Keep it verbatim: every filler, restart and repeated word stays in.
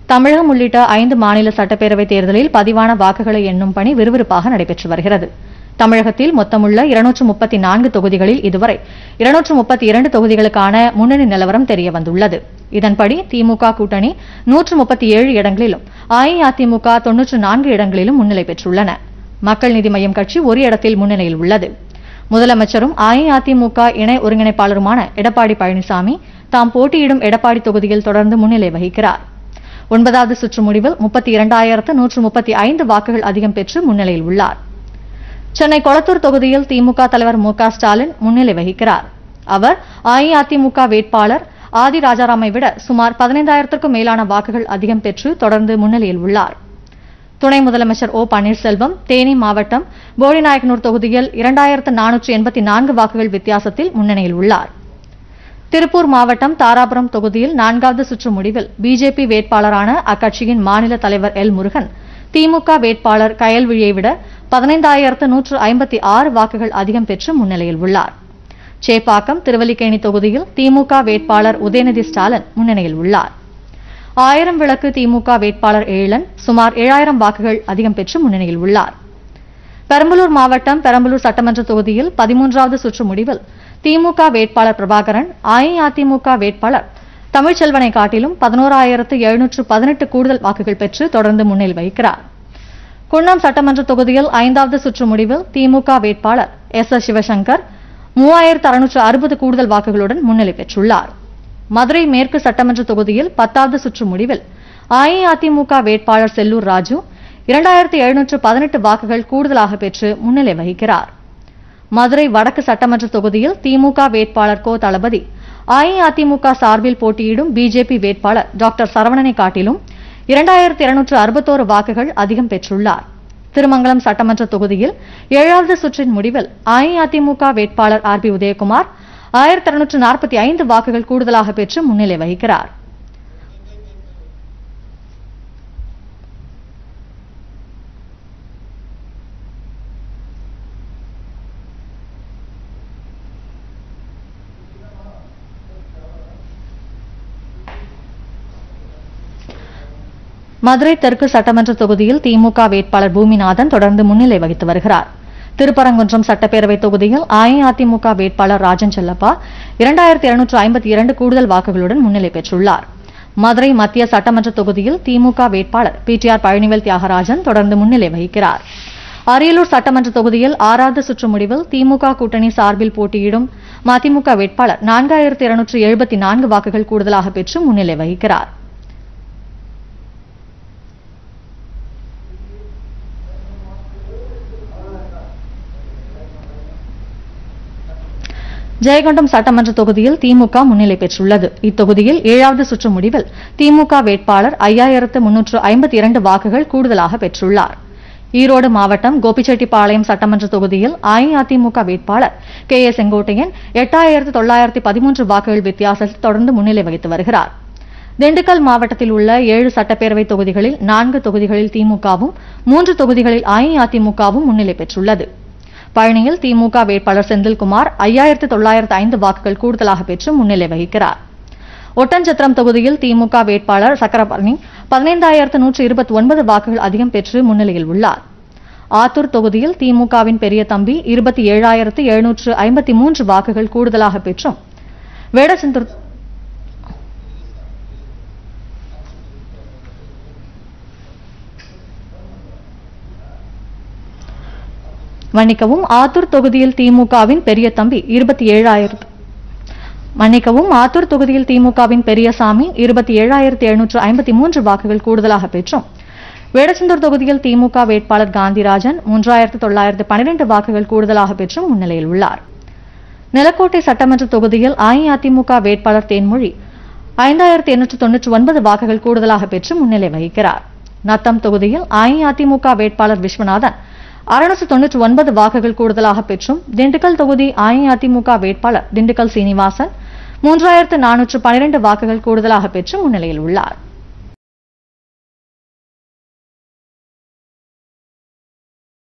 தமிழகம் உள்ளிட்ட ஐந்து மாநில சட்டப்பேரவைத் தேர்தலில் பதிவான வாக்குகளை எண்ணும் பணி விறுவிறுப்பாக நடைபெற்று வருகிறது. தமிழகத்தில் மொத்தமுள்ள இருநூற்று முப்பத்தி நான்கு தொகுதிகளில் இதுவரை இருநூற்று முப்பத்தி இரண்டு தொகுதிகளுக்கான முன்னணி நிலவரம் தெரியவந்துள்ளது. இதன்படி திமுக கூட்டணி நூற்று முப்பத்தி ஏழு இடங்களிலும் அஇஅதிமுக தொன்னூற்று நான்கு இடங்களிலும் முன்னிலை பெற்றுள்ளன. மக்கள் நீதி மய்யம் கட்சி ஒரு இடத்தில் முன்னிலையில் உள்ளது. முதலமைச்சரும் அஇஅதிமுக இணை ஒருங்கிணைப்பாளருமான எடப்பாடி பழனிசாமி தாம் போட்டியிடும் எடப்பாடி தொகுதியில் தொடர்ந்து முன்னிலை வகிக்கிறார். ஒன்பதாவது சுற்று முடிவில் முப்பத்தி இரண்டாயிரத்து நூற்று முப்பத்தி ஐந்து வாக்குகள் அதிகம் பெற்று முன்னிலையில் உள்ளார். சென்னை கொளத்தூர் தொகுதியில் திமுக தலைவர் மு க ஸ்டாலின் முன்னிலை வகிக்கிறார். அவர் அஇஅதிமுக வேட்பாளர் ஆதி ராஜாராமை விட சுமார் பதினைந்தாயிரத்திற்கும் மேலான வாக்குகள் அதிகம் பெற்று தொடர்ந்து முன்னிலையில் உள்ளார். துணை முதலமைச்சர் ஓ பன்னீர்செல்வம் தேனி மாவட்டம் போடிநாயக்கனூர் தொகுதியில் இரண்டாயிரத்து நானூற்று எண்பத்தி நான்கு வாக்குகள் வித்தியாசத்தில் முன்னணியில் உள்ளார். திருப்பூர் மாவட்டம் தாராபுரம் தொகுதியில் நான்காவது சுற்று முடிவில் பிஜேபி வேட்பாளரான அக்கட்சியின் மாநில தலைவர் எல் முருகன் திமுக வேட்பாளர் கயல்விழியை விட பதினைந்தாயிரத்து நூற்று ஐம்பத்தி ஆறு வாக்குகள் அதிகம் பெற்று முன்னிலையில் உள்ளார். சேப்பாக்கம் திருவல்லிக்கேணி தொகுதியில் திமுக வேட்பாளர் உதயநிதி ஸ்டாலின் முன்னணியில் உள்ளார். ஆயிரம் விளக்கு திமுக வேட்பாளர் ஏழன் சுமார் ஏழாயிரம் வாக்குகள் அதிகம் பெற்று முன்னணியில் உள்ளார். பெரம்பலூர் மாவட்டம் பெரம்பலூர் சட்டமன்ற தொகுதியில் பதிமூன்றாவது சுற்று முடிவில் திமுக வேட்பாளர் பிரபாகரன் அஇஅதிமுக வேட்பாளர் தமிழ்ச்செல்வனை காட்டிலும் பதினோராயிரத்து எழுநூற்று பதினெட்டு கூடுதல் வாக்குகள் பெற்று தொடர்ந்து முன்னிலை வகிக்கிறார். குன்னம் சட்டமன்ற தொகுதியில் ஐந்தாவது சுற்று முடிவில் திமுக வேட்பாளர் எஸ் எஸ் சிவசங்கர் மூவாயிரத்து அறுநூற்று அறுபது கூடுதல் வாக்குகளுடன் முன்னிலை பெற்றுள்ளார். மதுரை மேற்கு சட்டமன்ற தொகுதியில் பத்தாவது சுற்று முடிவில் அஇஅதிமுக வேட்பாளர் செல்லூர் ராஜு இரண்டாயிரத்து எழுநூற்று பதினெட்டு வாக்குகள் கூடுதலாக பெற்று முன்னிலை வகிக்கிறார். மதுரை வடக்கு சட்டமன்ற தொகுதியில் திமுக வேட்பாளர் கோ தளபதி அஇஅதிமுக சார்பில் போட்டியிடும் பிஜேபி வேட்பாளர் டாக்டர் சரவணனை காட்டிலும் இரண்டாயிரத்து இருநூற்று அறுபத்தோரு வாக்குகள் அதிகம் பெற்றுள்ளார். திருமங்கலம் சட்டமன்ற தொகுதியில் ஏழாவது சுற்றின் முடிவில் அஇஅதிமுக வேட்பாளர் ஆர் பி உதயகுமார் ஆயிரத்து இருநூற்று நாற்பத்தி ஐந்து வாக்குகள் கூடுதலாக பெற்று முன்னிலை வகிக்கிறார். மதுரை தெற்கு சட்டமன்ற தொகுதியில் திமுக வேட்பாளர் பூமிநாதன் தொடர்ந்து முன்னிலை வகித்து வருகிறார். திருப்பரங்குன்றம் சட்டப்பேரவைத் தொகுதியில் அஇஅதிமுக வேட்பாளர் ராஜன் செல்லப்பா இரண்டாயிரத்து இருநூற்று ஐம்பத்தி இரண்டு கூடுதல் வாக்குகளுடன் முன்னிலை பெற்றுள்ளார். மதுரை மத்திய சட்டமன்ற தொகுதியில் திமுக வேட்பாளர் P T R Palanivel Thiagarajan தொடர்ந்து முன்னிலை வகிக்கிறார். அரியலூர் சட்டமன்ற தொகுதியில் ஆறாவது சுற்று முடிவில் திமுக கூட்டணி சார்பில் போட்டியிடும் மதிமுக வேட்பாளர் நான்காயிரத்து இருநூற்று எழுபத்தி நான்கு வாக்குகள் கூடுதலாக பெற்று முன்னிலை வகிக்கிறார். ஜெயங்கொண்டம் சட்டமன்ற தொகுதியில் திமுக முன்னிலை பெற்றுள்ளது. இத்தொகுதியில் ஏழாவது சுற்று முடிவில் திமுக வேட்பாளர் ஐயாயிரத்து முன்னூற்று ஐம்பத்தி இரண்டு வாக்குகள் கூடுதலாக பெற்றுள்ளார். ஈரோடு மாவட்டம் கோபிச்செட்டிப்பாளையம் சட்டமன்ற தொகுதியில் அஇஅதிமுக வேட்பாளர் கே ஏ செங்கோட்டையன் எட்டாயிரத்து தொள்ளாயிரத்து பதிமூன்று வாக்குகள் வித்தியாசத்தில் தொடர்ந்து முன்னிலை வகித்து வருகிறார். திண்டுக்கல் மாவட்டத்தில் உள்ள ஏழு சட்டப்பேரவைத் தொகுதிகளில் நான்கு தொகுதிகளில் திமுகவும் மூன்று தொகுதிகளில் அஇஅதிமுகவும் முன்னிலை பெற்றுள்ளது. பழனியில் திமுக வேட்பாளர் செந்தில்குமார் ஐயாயிரத்து தொள்ளாயிரத்து ஐந்து வாக்குகள் கூடுதலாக பெற்று முன்னிலை வகிக்கிறார். ஒட்டன்சத்திரம் தொகுதியில் திமுக வேட்பாளர் சக்கரபாணி பதினைந்தாயிரத்து நூற்று இருபத்தி ஒன்பது வாக்குகள் அதிகம் பெற்று முன்னிலையில் உள்ளார். ஆத்தூர் தொகுதியில் திமுகவின் பெரிய தம்பி இருபத்தி ஏழாயிரத்து எழுநூற்று ஐம்பத்தி மூன்று வாக்குகள் கூடுதலாக பெற்றும் வேடச்சந்தூர் மன்னிக்கவும் ஆத்தூர் தொகுதியில் திமுகவின் பெரிய தம்பி இருபத்தி ஏழாயிரத்து மன்னிக்கவும் ஆத்தூர் தொகுதியில் திமுகவின் பெரியசாமி இருபத்தி ஏழாயிரத்து எழுநூற்று ஐம்பத்தி மூன்று வாக்குகள் கூடுதலாக பெற்றும் வேடச்சந்தூர் தொகுதியில் திமுக வேட்பாளர் காந்திராஜன் மூன்றாயிரத்து தொள்ளாயிரத்து பன்னிரண்டு வாக்குகள் கூடுதலாக பெற்றும் முன்னிலையில் உள்ளார். நிலக்கோட்டை சட்டமன்ற தொகுதியில் அஇஅதிமுக வேட்பாளர் தேன்மொழி ஐந்தாயிரத்து எண்ணூற்று தொன்னூற்று ஒன்பது வாக்குகள் கூடுதலாக பெற்று முன்னிலை வகிக்கிறார். நத்தம் தொகுதியில் அஇஅதிமுக வேட்பாளர் விஸ்வநாதன் அறுநூற்று தொன்னூற்று ஒன்பது வாக்குகள் கூடுதலாக பெற்றும் திண்டுக்கல் தொகுதி அஇஅதிமுக வேட்பாளர் திண்டுக்கல் சீனிவாசன் மூன்றாயிரத்து நானூற்று பன்னிரண்டு வாக்குகள் கூடுதலாக பெற்று முன்னிலையில் உள்ளார்.